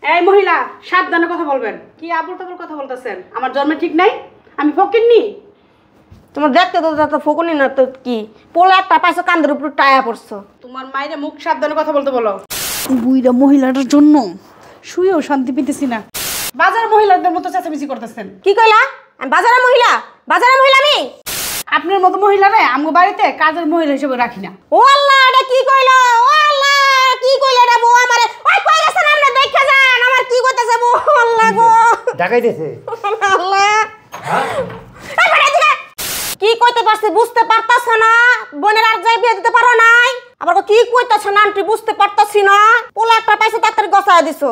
এই মহিলা সাবধানে কথা বলবেন। কি আবল তাবল কথা বলতেছেন? আমার জন্মে ঠিক নাই, আমি ফকিন্নি। তোমার দেখতে তো ফকুনি না তো কি পোলা একটা পাইছো কান্দের উপর টায়া পড়ছো। তোমার মায়ের মুখ সাবধানে কথা বলতে বলো। বুইরা মহিলাটার জন্য শুয়েও শান্তি পেতেছি না। বাজার মহিলাদের মতো চেঁচামেচি করতেছেন। কি কইলা? আমি বাজারের মহিলা? বাজারের মহিলা আমি? আপনার মতো মহিলারে আমগো বাড়িতে কাজের মহিলা হিসেবে রাখি না। ও আল্লাহ, এটা কি কইলো? ও আল্লাহ, কি কইলো এটা? বউ আমারে ওই কই গেছেন আপনি? দেখা যান আমার কি কইতাছে বউ। আল্লাহ গো, ডাকাইতেছে। আল্লাহ এই বেটা দিকে কি কইতে পারছিস বুঝতে পারতাছ না? বোনের আর যাই বিয়ে দিতে পারো নাই, আবার কি কইতাছ না আন্টি বুঝতে পারতাছি না। পোলা একটা পাইছে তাড়াতাড়ি গছায় দিছো।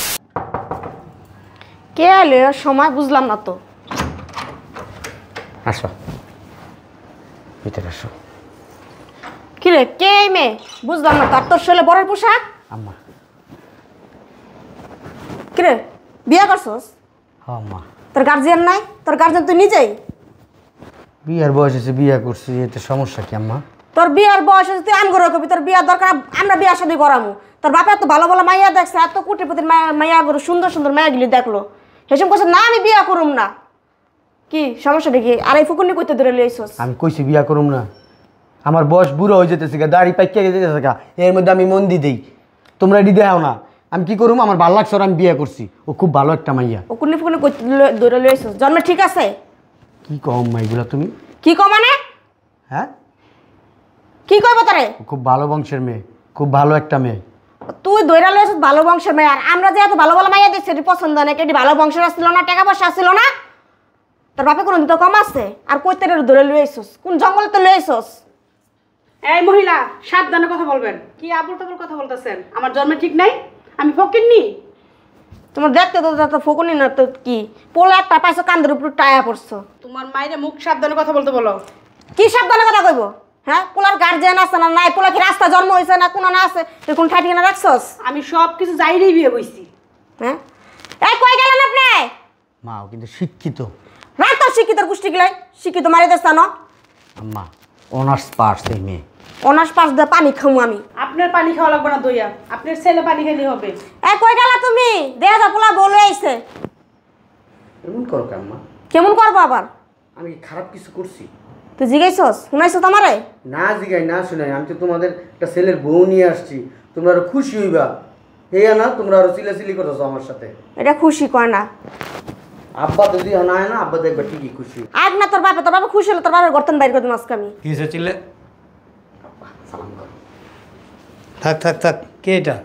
কে এলে সময় বুঝলাম না তো। আসো ভিতরে আসো। কিরে কে মেয়ে বুঝলাম না। তোর শৈলে বড়ের পোশাক। আম্মা। কিরে বিয়ে করছস? হ্যাঁ আম্মা। তোর গার্জিয়ান নাই? তোর গার্জিয়ান তুই নিজেই? বিয়ার বয়স এসে বিয়া করছি, এতে সমস্যা কি আম্মা? তোর বিয়ার বয়স তুই আম করে কবি তোর বিয়ার দরকার, আমরা বিয়া শাদী করামু। তোর বাপে এত ভালো ভালো মাইয়া দেখছে, এত কোটিপতির মাইয়া করে সুন্দর সুন্দর মাইয়াগুলি দেখলো, সেসব কথা না আমি বিয়া করুম না। কি সমস্যাটা কি? আর এই ফুকুনি কইতে ধরে লইছস? আমি কইছি বিয়া করুম না। আমার বয়স বুড়ো হয়ে যেতেছে গা, দাড়ি পাইকে যেতেছে গা, এর মধ্যে আমি মন দি দেই। তোমরা এটি দেও না। আমি কি করুম? আমার ভালো লাগছে, আমি বিয়া করছি। ও খুব ভালো একটা মাইয়া। ও কুনি ফুকুনি কইতে ধরে লইছস? জন্মে ঠিক আছে? কি কম মাইগুলা তুমি? কি কম মানে? হ্যাঁ কি কইব তোরে? ও খুব ভালো বংশের মেয়ে, খুব ভালো একটা মেয়ে। তুই দৈরা লইছস ভালো বংশের মেয়ে, আর আমরা যে এত ভালো ভালো মাইয়া দেখছি এটি পছন্দ না। এটি ভালো বংশের আসছিল না, টাকা পয়সা আসছিল না? তোর বাপে কোনো দিন তো কম আছে? আর কইতে ধরে লইছস? কোন জঙ্গলে তো লইছস? এই মহিলা সাবধানে কথা বলবেন। কি আবল তাবল কথা বলতেছেন? আমার জন্মে ঠিক নাই, আমি ফকিন্নি। তোমার দেখতে তো ফকুনি না তো কি পোলা একটা পাইছো কান্দের উপর টায়া পড়ছো। তোমার মায়ের মুখ সাবধানে কথা বলতে বলো। কি সাবধানে কথা কইব? হ্যাঁ, পোলার গার্জিয়ান আছে না নাই? পোলা কি রাস্তা জন্ম হয়েছে না কোনো না আছে? তুই কোন ঠাই ঠিকানা রাখছস? আমি সব কিছু যাইরেই বিয়ে কইছি। হ্যাঁ এই কই গেলেন আপনি? মা ও কিন্তু শিক্ষিত। রাত শিক্ষিত গোষ্ঠী গিলাই শিক্ষিত মারি দেশ না। আম্মা অনার্স পাস এই মেয়ে। অনার্স পাস দিয়ে পানি খামু আমি? আপনার পানি খাওয়া লাগবে না দইয়া, আপনার ছেলে পানি খেলে হবে। কই গেলা তুমি? দেখা যা পোলা বলে আইছে। এমন করো আম্মা? কেমন করবো আবার? আমি কি খারাপ কিছু করছি? তুই জিগাইছস? শুনাইছস আমারে? না জিগাই না শুনাই, আমি তো তোমাদের একটা ছেলের বউ নিয়ে আসছি, তোমরা আরো খুশি হইবা। হেয়া না তোমরা আরো চিলাচিলি করতেছো আমার সাথে। এটা খুশি কয় না। আব্বা যদি না হয় না, আব্বা দেখবে ঠিকই খুশি। আগ না তোর বাপে খুশি হলে তোর বাপের গর্তন বাইর করে দিন আজকে আমি। কি হয়েছে চিল্লে? আব্বা সালাম করো। থাক থাক থাক, কে এটা?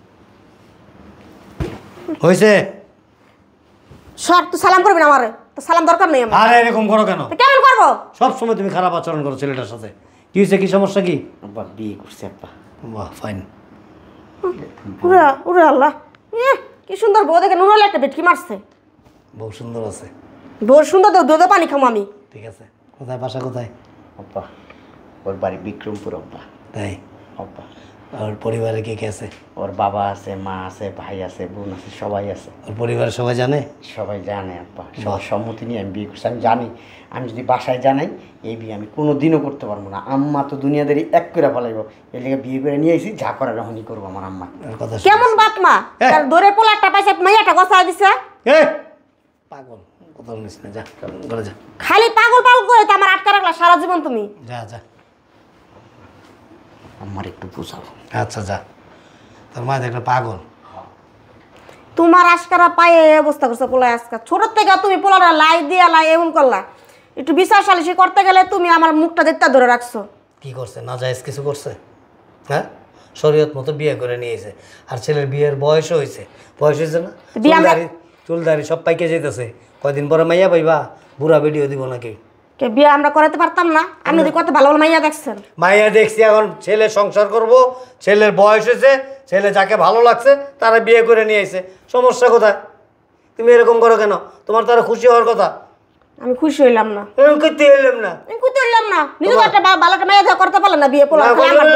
হয়েছে? সর, তুই সালাম করবি না আমারে? তো সালাম দরকার নেই আমার। আরে এরকম করো কেন? তো কেমন করবো? সব সময় তুমি খারাপ আচরণ করো ছেলেটার সাথে। কি হয়েছে, কি সমস্যা কি? আব্বা বিয়ে করছে আব্বা। বাহ ফাইন। উরে উরে আল্লাহ, কি সুন্দর বউ দেখে নুনালে একটা বেটকি মারছে। বহু সুন্দর আছে। বউ সুন্দর তো দুধে পানি খামো আমি। ঠিক আছে, কোথায় বাসা কোথায়? আব্বা ওর বাড়ি বিক্রমপুর আব্বা। তাই? আব্বা আর পরিবারে কে কে আছে? ওর বাবা আছে, মা আছে, ভাই আছে, বোন আছে, সবাই আছে। ওর পরিবারের সবাই জানে? সবাই জানে আব্বা, সবার সম্মতি নিয়ে আমি বিয়ে করছি। আমি জানি আমি যদি বাসায় জানাই এই বিয়ে আমি কোনো দিনও করতে পারবো না। আম্মা তো দুনিয়াদারি এক করে ফেলাইব, এর লেগে বিয়ে করে নিয়ে এসেছি, যা করার এখনই করবো আমার আম্মা। ওর কথা কেমন বাপ মা? তার দরে পোলা একটা পাইছে, মাইয়াটা গছায় দিছে। পাগল, কথা বলিস না, যা ঘরে যা। খালি পাগল পাগল করে তো আমার আটকা রাখলা সারা জীবন তুমি। যা যা, আমার একটু বুঝাও। আচ্ছা যা। তোর মা দেখলে পাগল। তোমার আজকারা পায়ে এই অবস্থা করছে পোলা আজকা। ছোট থেকে তুমি পোলাটা লাই দিয়া লাই এমন করলা। একটু বিচার সালিশি করতে গেলে তুমি আমার মুখটা দেখতে ধরে রাখছো। কি করছে? না জায়েজ কিছু করছে? হ্যাঁ, শরীয়ত মতো বিয়ে করে নিয়েছে, আর ছেলের বিয়ের বয়স হয়েছে। বয়স হয়েছে না? চুলদারি সব পাইকে যেতেছে। কয়দিন পরে মাইয়া পাইবা, বুড়া ভিডিও দিব নাকি? কে বিয়ে আমরা করাতে পারতাম না? আমি যদি কত ভালো ভালো মাইয়া দেখছেন। মাইয়া দেখছি, এখন ছেলে সংসার করব, ছেলের বয়স হয়েছে, ছেলে যাকে ভালো লাগছে তারা বিয়ে করে নিয়ে এসে। সমস্যা কোথায়? তুমি এরকম করো কেন? তোমার তারা খুশি হওয়ার কথা। আমি খুশি হইলাম না। করতে এলাম না, আমি খুশি হইলাম না। নিজে একটা ভালো একটা মাইয়া দেখা করতে পারলাম না বিয়ে পোলা।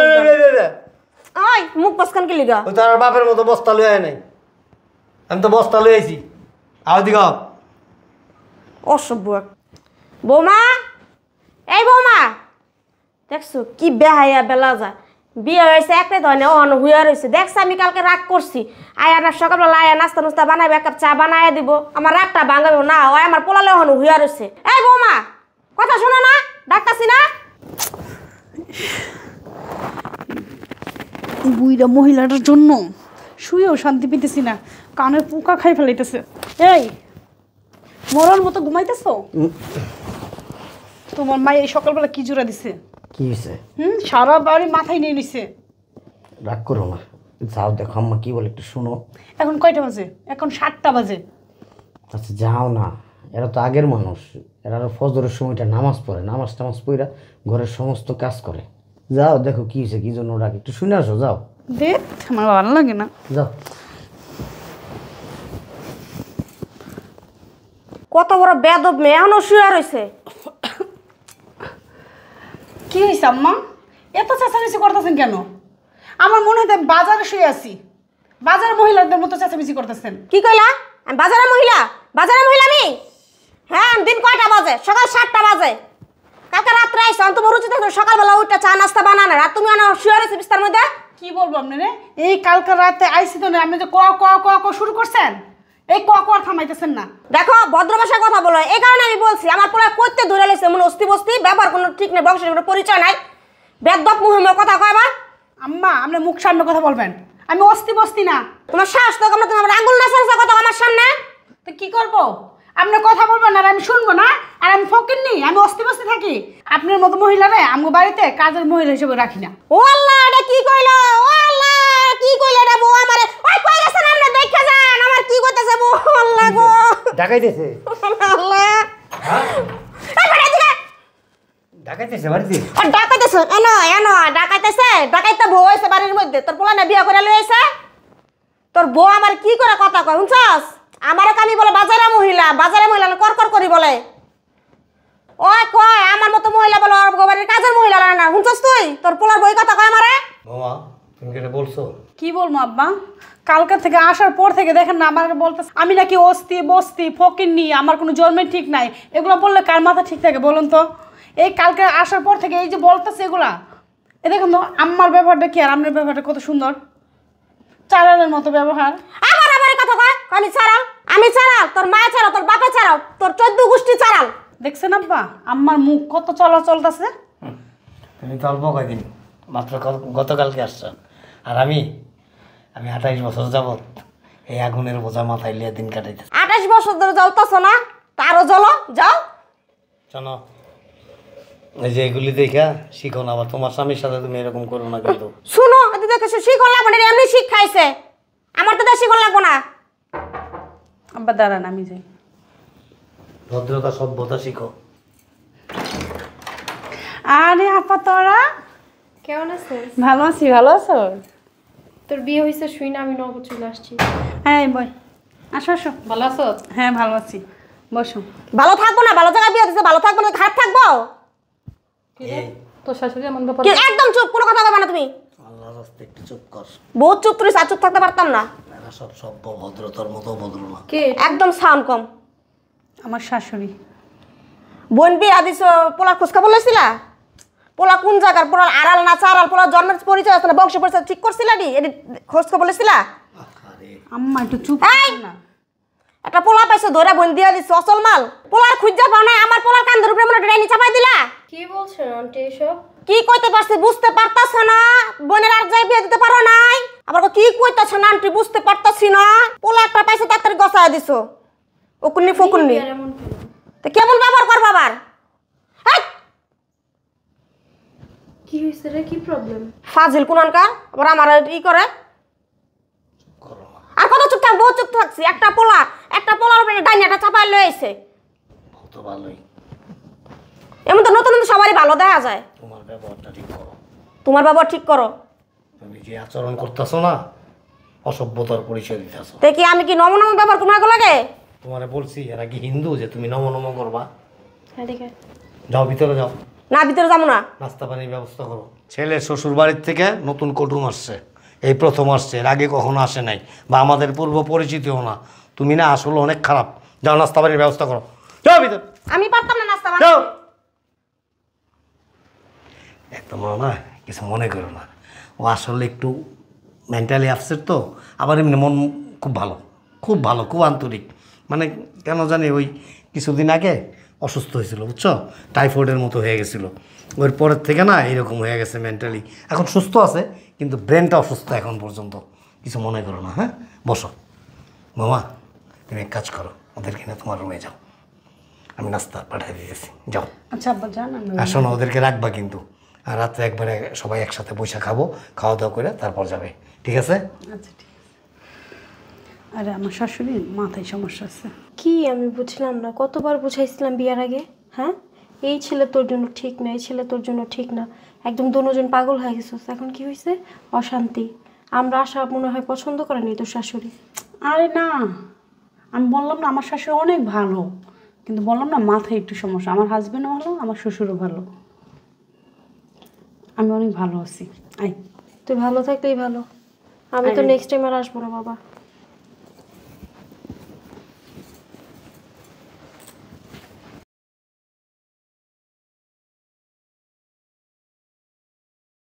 ওই মুখ বসকান কি লিগা? ওই তার বাপের মতো বস্তা লয়ে আয় নাই, আমি তো বস্তা লয়ে আইছি। আও দিগা অসভ্য। বৌমা, এই বৌমা, দেখছো কি বেহাইয়া বেলা যা। বিয়ে হয়েছে একটাই ধরনের অন হুইয়া রয়েছে দেখছে আমি কালকে রাগ করছি আয়ার সকালবেলা আয়া নাস্তা নুস্তা বানাবে এক কাপ চা বানায় দিব আমার রাগটা ভাঙাবে না ওই আমার পোলালে অন হুইয়া রয়েছে এই বৌমা কথা শোনো না ডাকতাছি না এই বুইরা মহিলাটার জন্য শুয়েও শান্তি পেতেছি না, কানের পোকা খাই ফেলাইতেছে। এই মরার মতো ঘুমাইতেছো? তোমার মা এই সকালবেলা কি জোড়া দিছে? কি হয়েছে? সারা বাড়ি মাথায় নিয়ে নিছে। রাগ করো না, যাও দেখো আম্মা কি বলে একটু শোনো। এখন কয়টা বাজে? এখন 7টা বাজে। আচ্ছা যাও না, এরা তো আগের মানুষ, এরা আরো ফজরের সময়টা নামাজ পড়ে, নামাজ টামাজ পড়া ঘরের সমস্ত কাজ করে। যাও দেখো কি হয়েছে, কি জন্য রাগ, একটু শুনে আসো যাও। দেখ আমার ভালো লাগে না। যাও। কত বড় বেদব মেয়ে এখনো শুয়ে রয়েছে। কি হয়েছে আম্মা? এত চেঁচামেচি করতেছেন কেন? আমার মনে হয় আমি বাজারে শুয়ে আছি, বাজার মহিলাদের মতো চেঁচামেচি করতেছেন। কি কইলা? আমি বাজারের মহিলা? বাজারের মহিলা আমি? হ্যাঁ দিন কয়টা বাজে? সকাল 7টা বাজে। কালকে রাত্রে আইসো অন্ত রুচিতে সকালবেলা উঠে চা নাস্তা বানানো আর তুমি আনা শুয়ে রয়েছে বিস্তার মধ্যে। কি বলবো আপনারে, এই কালকে রাতে আইসি তো না, আপনি যে ক ক ক ক শুরু করছেন, এই ক ক আর থামাইতেছেন না। দেখো ভদ্র ভাষায় কথা বলো, এই কারণে আমি বলছি আমার পোলা করতে ধরে লেছে মনে অস্তি বস্তি ব্যবহার কোনো ঠিক নেই, বংশের কোনো পরিচয় নাই, বেদব মুহিমের কথা কয়বা। আম্মা আপনি মুখ সামনে কথা বলবেন, আমি অস্তি বস্তি না। তোমার সাহস তো কম না, তুমি আমার আঙুল নাচার কথা আমার সামনে। তো কি করবো? আপনি কথা বলবেন আর আমি শুনবো না? আর আমি ফকিন্নি, আমি অস্তি বস্তি থাকি? আপনার মতো মহিলারে আমার বাড়িতে কাজের মহিলা হিসেবে রাখি না। ও আল্লাহ এটা কি কইলো? ও আল্লাহ কি কইলো এটা বউ আমারে? ওই কই গেছেন আপনি দেখা যান আমার কি কইতাছে বউ? আল্লাহ গো ডাকাইতেছে। আল্লাহ হ্যাঁ এই বড় দিকে ডাকাইতেছে বাড়িতে। ও ডাকাইতেছে এনো ডাকাইতেছে, ডাকাইতে বউ হইছে বাড়ির মধ্যে, তোর পোলা না বিয়া করে লইছে। তোর বউ আমার কি করে কথা কয় শুনছস? আমারে কামি বলে বাজারে মহিলা, বাজারে মহিলা কর কর করি বলে। ওই কয় আমার মতো মহিলা বলে ওর বাড়ির কাজের মহিলা না, শুনছস তুই? তোর পোলার বই কথা কয় আমারে। মামা তুমি কেটে বলছো? কি বলবো আব্বা, কালকে থেকে আসার পর থেকে দেখেন না আমার বলতেছে আমি নাকি অস্তি বস্তি ফকিন্নি, আমার কোনো জন্মের ঠিক নাই। এগুলো বললে কার মাথা ঠিক থাকে বলুন তো? এই কালকে আসার পর থেকে এই যে বলতেছে এগুলা, এ দেখুন তো আমার ব্যবহারটা কি আর আপনার ব্যবহারটা কত সুন্দর, চালানের মতো ব্যবহার। আমার কথা কয় আমি ছাড়াল, আমি ছাড়াল, তোর মা ছাড়াল, তোর বাপে ছাড়াল, তোর 14 গোষ্ঠী ছাড়াল। দেখছেন আব্বা আমার মুখ কত চলতেছে? তুমি তো অল্প কয়দিন মাত্র গতকালকে আসছো, আর আমি 28 বছর যাবত এই আগুনের বোঝা মাথায় লিয়ে দিন কাটাইতেছি। 28 বছর ধরে জ্বলতেছ না, তারও জ্বলো যাও। শোনো, এই যে এগুলি দেখা শিখো না, আবার তোমার স্বামীর সাথে তুমি এরকম করো না কিন্তু। শুনো এদি দেখে শিখল লাগবো না, এমনি শিখাইছে, আমার তো শিখল লাগবো না। আব্বা দাঁড়ান আমি যাই। ভদ্রতা সভ্যতা শিখো। আরে আপা তোরা কেমন আছিস? ভালো আছি, ভালো আছো? তোর বিয়ে হয়েছে শুই না, আমি নগদ চলে আসছি। হ্যাঁ বই, আসো আসো। ভালো আছো? হ্যাঁ ভালো আছি, বসো। ভালো থাকবো না, ভালো জায়গায় বিয়ে দিচ্ছে, ভালো থাকবো না খারাপ থাকবো? এই তোর শাশুড়ি এমন ব্যাপার? কি একদম চুপ, কোনো কথা বলবে না তুমি। আল্লাহর রাস্তায় একটু চুপ কর। বহুত চুপ তুই, আর চুপ থাকতে পারতাম না। এরা সব সভ্য ভদ্রতার মতো ভদ্র না। কে? একদম সাউন্ড কম। আমার শাশুড়ি। বোন বিয়া দিছ, পোলার খোঁজখা বলেছিলা? পোলা কোন জায়গার, পোলার আড়াল না চারাল, পোলার জন্মের পরিচয় আছে না, বংশ পরিচয় ঠিক করছিলা নি? এটি খোঁজখা বলেছিলা? আম্মা একটু চুপ এই! করো না। একটা পোলা পাইছো ধরে বোন দিয়া দিছ অচল মাল, পোলার খুঁজা পাও না, আমার পোলার কান্দের উপরে মনে ডাইনি চাপাই দিলা। কি বলছেন আন্টি এসব? কি কইতে পারছি বুঝতে পারতাছ না? বোনের আর যাই বিয়ে দিতে পারো নাই, আবার কি কইতাছ না আন্টি বুঝতে পারতাছি না? পোলা একটা পাইছো তাড়াতাড়ি গছায় দিছো, ওকুন্নি ফকুন্নি। আর এমন কেন? তো কেমন ব্যবহার কর বাবার? এই কি হয়েছে রে? কি প্রবলেম? ফাজিল কুনানকার, আবার আমার ই করে। আর কত চুপ থাক, বহুত চুপ থাকছি। একটা পোলার উপরে ডাইনিয়াটা চাপাই লয়ে আইছে। তো ভালোই, এমন তো নতুন নতুন সবারই ভালো দেখা যায়। তোমার ব্যবহারটা ঠিক করো। তোমার ব্যবহার ঠিক করো। তুমি যে আচরণ করতেছো না, অসভ্যতার পরিচয় দিতেছো। দেখি আমি কি নম নম ব্যবহার তোমাকে লাগে? তোমারে বলছি এরা কি হিন্দু যে তুমি নম নম করবা? হ্যাঁ ঠিক আছে। যাও ভিতরে যাও, না ভিতরে যাবো না। নাস্তা পানির ব্যবস্থা করো। ছেলে শ্বশুর বাড়ির থেকে নতুন কুটুম আসছে, এই প্রথম আসছে, এর আগে কখনো আসে নাই, বা আমাদের পূর্ব পরিচিতও না। তুমি না আসলে অনেক খারাপ। যাও নাস্তা পানির ব্যবস্থা করো, যাও ভিতরে আমি পারতাম না নাস্তা যাও। বানাতে। একদম না কিছু মনে করো না, ও আসলে একটু মেন্টালি আপসেট তো, আবার এমনি মন খুব ভালো, খুব ভালো, খুব আন্তরিক। মানে কেন জানি ওই কিছুদিন আগে অসুস্থ হয়েছিল, বুঝছো, টাইফয়েডের মতো হয়ে গেছিলো। ওর পরের থেকে না এরকম হয়ে গেছে মেন্টালি। এখন সুস্থ আছে কিন্তু ব্রেনটা অসুস্থ এখন পর্যন্ত। কিছু মনে করো না, হ্যাঁ? বসো মামা, তুমি এক কাজ করো, ওদেরকে না তোমার রুমে যাও, আমি নাস্তা পাঠিয়ে দিয়েছি, যাও। আচ্ছা আব্বা জান আমি আর শোনো, ওদেরকে রাখবা কিন্তু। আর রাত্রে একবারে সবাই একসাথে বসে খাবো, খাওয়া দাওয়া করে তারপর যাবে, ঠিক আছে? আচ্ছা ঠিক আছে। আরে আমার শাশুড়ির মাথায় সমস্যা আছে। কি আমি বুঝলাম না, কতবার বুঝাইছিলাম বিয়ার আগে, হ্যাঁ এই ছেলে তোর জন্য ঠিক না, এই ছেলে তোর জন্য ঠিক না, একদম দুজন পাগল হয়ে গেছিস। এখন কি হয়েছে? অশান্তি। আমরা আশা মনে হয় পছন্দ করেনি তোর শাশুড়ি। আরে না, আমি বললাম না আমার শাশুড়ি অনেক ভালো, কিন্তু বললাম না মাথায় একটু সমস্যা। আমার হাজবেন্ডও ভালো, আমার শ্বশুরও ভালো, আমি অনেক ভালো আছি। আই তুই ভালো থাকলেই ভালো। আমি তো নেক্সট টাইম আর আসবো না বাবা।